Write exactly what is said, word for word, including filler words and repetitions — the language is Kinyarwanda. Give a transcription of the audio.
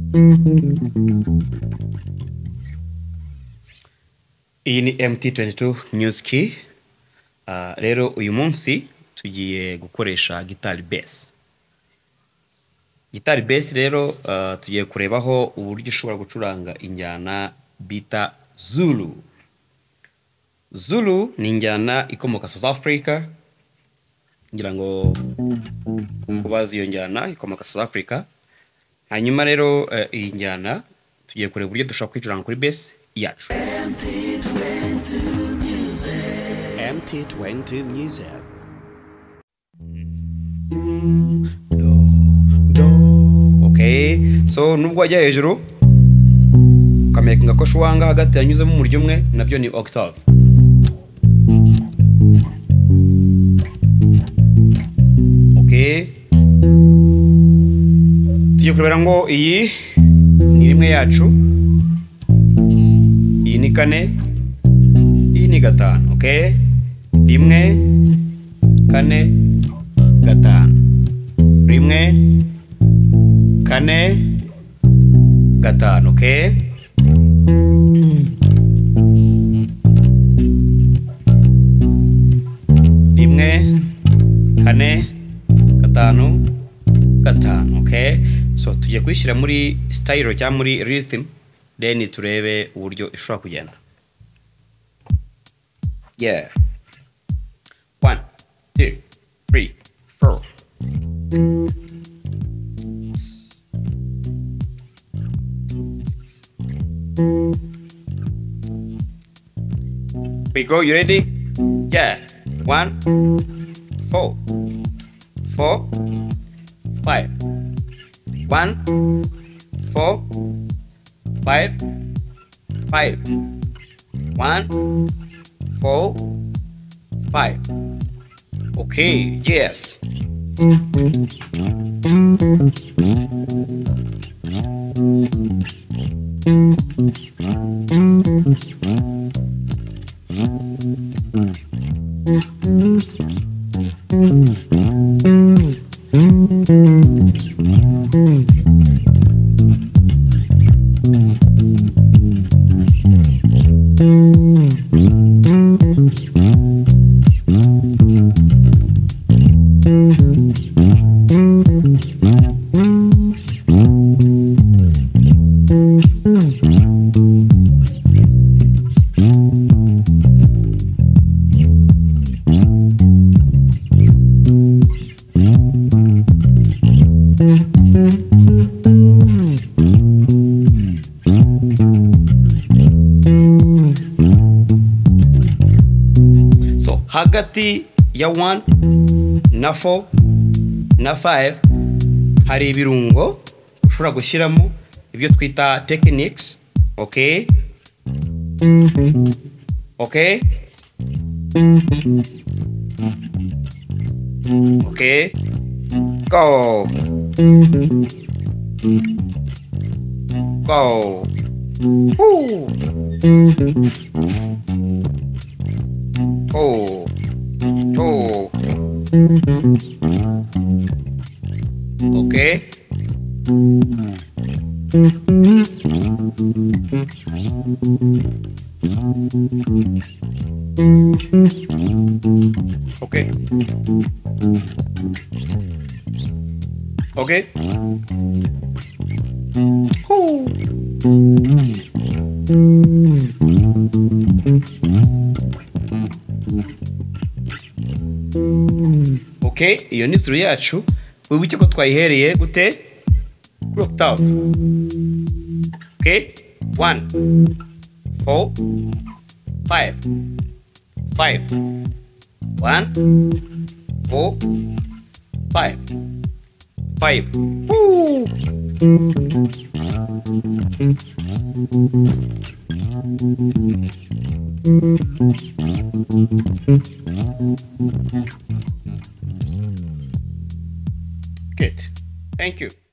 Iyi ni M T twenty-two News Key. Uh, rero uyu munsi tugiye gukoresha guitar bass. Guitar bass rero uh, tugiye kurebaho uburyo ushobora gucuranga injyana bita zulu. Zulu ni injyana ikomoka South Africa. Ngira ngo kubaza iyo njyana ikomoka South Africa. Hanyuma rero uh, iyi njyana tugiye kureba uburyo dushobora kwicuranga kuri bass yacu. M T twenty-two Music. M T twenty-two Music. Okay, so nubwo ajya hejuru ukamekinga ko shwanga hagati yanyuzemo umuryo umwe nabyo ni octave. Okay, tugiye kurebera ngo iyi ni rimwe yacu, iyi ni kane, iyi ni gatanu. Okay, rimwe kane gatanu, rimwe kane gatanu. Okay, rimwe kane gatanu gatanu. Okay, so tugiye kwishyira muri style cyangwa muri rhythm, then turebe uburyo ishobora kugenda. Yeah, one two three four. We go, you ready? Yeah, one, four, four, five, one, four, five, five, one, four, five. Okay, yes. Hagati ya one na four na five hari ibirungo ushobora gushyiramo ibyo twita techniques. Okay, okay, okay, go, go, woo, oh, oh, okay, okay, okay, Woo. Okay, iyo ni inzira yacu. Wibuke ko twayihereye gute kuri octave. Okay, one, four, five, five, one, four, five, five. Woo. Good. Thank you.